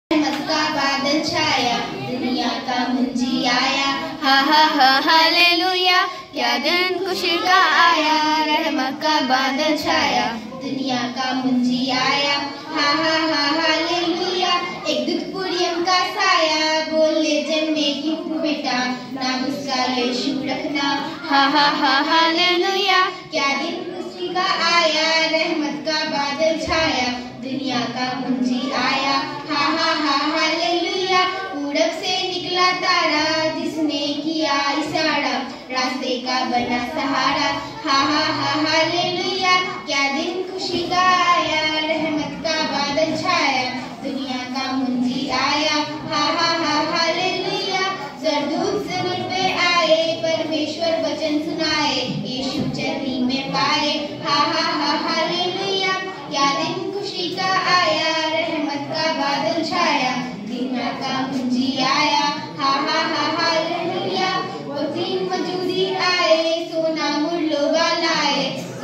रहमत का बादल छाया, दुनिया का मुंजी आया। हा हा हा हालेलुया, क्या दिन खुशी का आया। रहमत का बादल छाया, दुनिया का मुंजी आया। हा हा हा हालेलुया, एक दूध पुड़ियम का साया। बोले जन्मे क्यों बेटा, नाम उसका यीशु रखना। हा हा हा हालेलुया, क्या दिन खुशी का आया। रहमत का बादल छाया, दुनिया का मुंजी आया। हा हा हा हालेलुया, पूरब से निकला तारा, जिसने किया इशारा, रास्ते का बना सहारा। हा हा हा हालेलुया, क्या दिन खुशी का आया। रहमत का बादल छाया, दुनिया का मुंजी आया। हा हा हा हालेलुया, सरदूत ज़मीन पे आए, परमेश्वर वचन सुनाए, यीशु चरनी में पाए। हा हा हा हालेलुया, क्या दिन खुशी का आया। रहमत का बादल छाया, दुनिया का मुंजी आया। हा हा हा हालेलुया, वो दिन मजूदी आए, सोना मुर्लोगा लाए,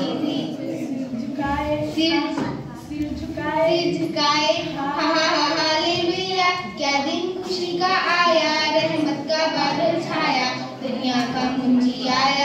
सिर झुकाए। हा हा हा हालेलुया, क्या दिन खुशी का आया। रहमत का बादल छाया, दुनिया का मुंजी आया।